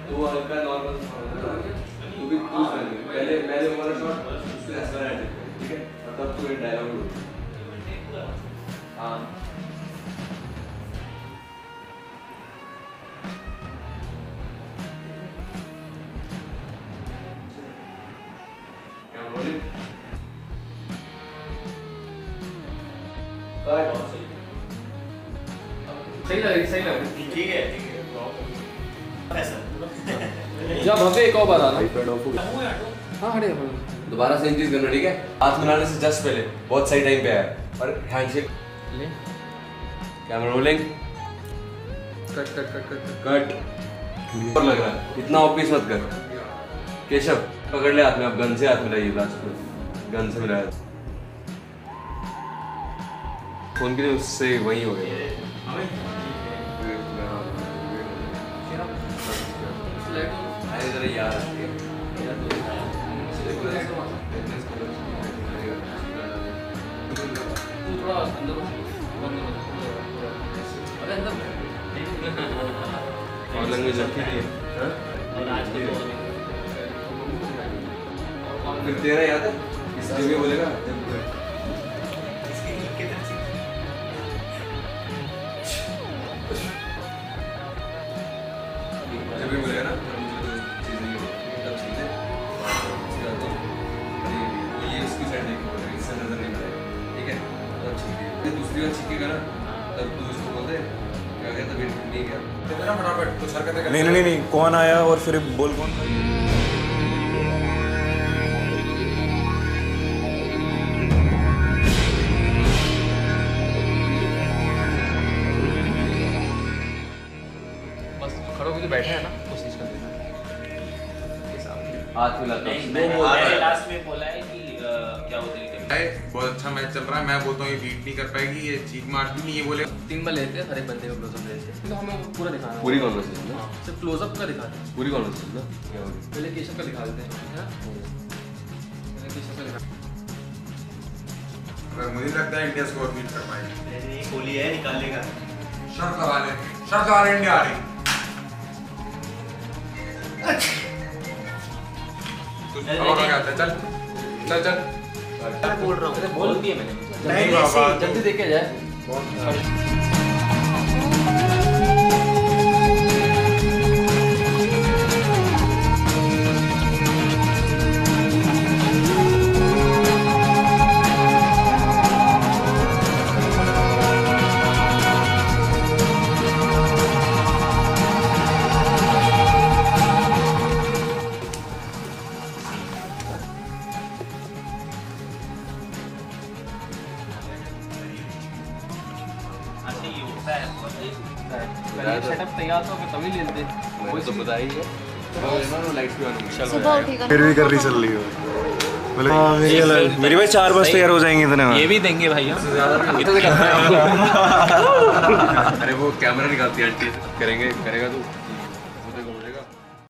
तो हल्का नॉर्मल तू भी तू पहले पहले वाला शॉट उसके ऐसा है, ठीक है, और तब तू एक डायलॉग बोल। हाँ क्या बोले सही लग रही ठीक है ऐसा जब हमें एक और बताना। हाँ हटे दोबारा सेम चीज करना, ठीक है, हाथ मिलाने से जस्ट पहले बहुत सही टाइम पे आया और हैंडशेक ले, camera rolling, cut cut cut cut cut और लग रहा है इतना ऑब्वियस मत कर। केशव पकड़ ले हाथ में, अब गन से हाथ मिलाइए, लास्ट में गन से मिलाया फोन के लिए, उससे वही हो गया। अरे यार और लैंग्वेज रखी नहीं है फिर तेरा याद है इसलिए भी बोलेगा जब भी बोलेगा ना दूसरी बार छिकेगा ना तब तू इसको बोल दे क्या गया तभी नहीं गया तेरा फटाफट कुछ हरकतें कर। नहीं कौन आया और फिर बोल कौन बस खड़ो होकर बैठे हैं ना, कोशिश कर देना हाथ मिलाता हूं। लास्ट में बोला है कि क्या बोलते हैं बहुत अच्छा मैच चल रहा है, मैं बोलता हूँ ये बीट नहीं कर पाएगी, ये चीक मार भी नहीं, ये बोले 3 बार लेते हैं हर एक बंदे का क्लोजअप लेते हैं, तो हमें पूरा दिखाना पूरी कॉन्वर्सेशन ना, सिर्फ क्लोजअप का दिखाते हैं, पूरी कॉन्वर्सेशन ना क्या होगी पहले केशव का दिखा देते हैं, है ना, पहले केशव का दिखा। मुझे लगता है इंडिया स्कोर बीट कर पाएगी। कोहली है निकालेगा, शर्त लगा ले इंडिया आ रही। और क्या चल चल चल बोल रहा हूँ, बोल दिया मैंने, जल्दी देखे जाए। सेटअप तैयार तो तभी ले लेते, वो तो पता ही है, तो लाइट्स भी ऑन होंगी। सुबह उठेगा फिर भी कर रही चल रही हो बोले मेरी भाई 4 बजे तैयार हो जाएंगे इतने में। ये भी देंगे भाई हम अरे वो कैमरा निकालती है आंटी, करेंगे करेगा तू, वो देखो